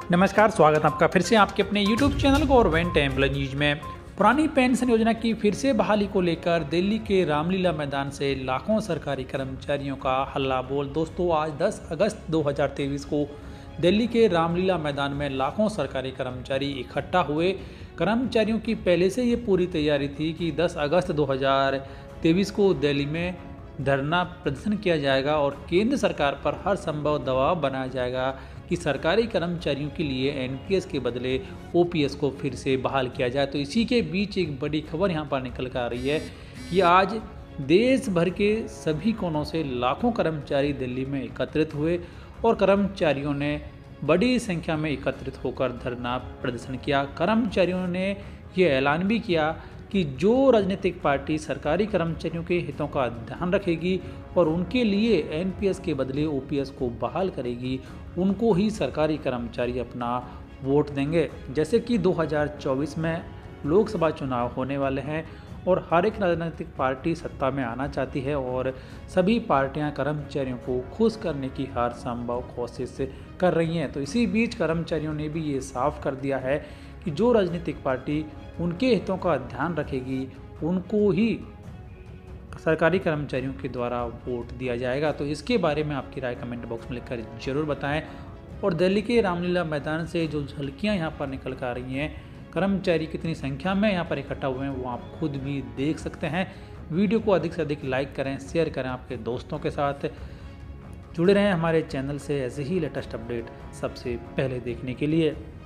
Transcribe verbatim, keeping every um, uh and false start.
नमस्कार, स्वागत है आपका फिर से आपके अपने YouTube channel government employ news में। पुरानी पेंशन योजना की फिर से बहाली को लेकर दिल्ली के रामलीला मैदान से लाखों सरकारी कर्मचारियों का हल्ला बोल। दोस्तों, आज दस अगस्त दो हज़ार तेईस को दिल्ली के रामलीला मैदान में लाखों सरकारी कर्मचारी इकट्ठा हुए। कर्मचारियों की पहले से ये पूरी तैयारी थी कि दस अगस्त दो हज़ार तेईस को दिल्ली में धरना प्रदर्शन किया जाएगा और केंद्र सरकार पर हर संभव दबाव बनाया जाएगा कि सरकारी कर्मचारियों के लिए एनपीएस के बदले ओपीएस को फिर से बहाल किया जाए। तो इसी के बीच एक बड़ी खबर यहाँ पर निकल कर आ रही है कि आज देश भर के सभी कोनों से लाखों कर्मचारी दिल्ली में एकत्रित हुए और कर्मचारियों ने बड़ी संख्या में एकत्रित होकर धरना प्रदर्शन किया। कर्मचारियों ने ये ऐलान भी किया कि जो राजनीतिक पार्टी सरकारी कर्मचारियों के हितों का ध्यान रखेगी और उनके लिए एनपीएस के बदले ओपीएस को बहाल करेगी, उनको ही सरकारी कर्मचारी अपना वोट देंगे। जैसे कि दो हज़ार चौबीस में लोकसभा चुनाव होने वाले हैं और हर एक राजनीतिक पार्टी सत्ता में आना चाहती है और सभी पार्टियां कर्मचारियों को खुश करने की हर संभव कोशिश कर रही हैं। तो इसी बीच कर्मचारियों ने भी ये साफ कर दिया है कि जो राजनीतिक पार्टी उनके हितों का ध्यान रखेगी, उनको ही सरकारी कर्मचारियों के द्वारा वोट दिया जाएगा। तो इसके बारे में आपकी राय कमेंट बॉक्स में लिखकर जरूर बताएं। और दिल्ली के रामलीला मैदान से जो झलकियां यहाँ पर निकल कर आ रही हैं, कर्मचारी कितनी संख्या में यहाँ पर इकट्ठा हुए हैं, वो आप खुद भी देख सकते हैं। वीडियो को अधिक से अधिक लाइक करें, शेयर करें आपके दोस्तों के साथ। जुड़े रहें हमारे चैनल से ऐसे ही लेटेस्ट अपडेट सबसे पहले देखने के लिए।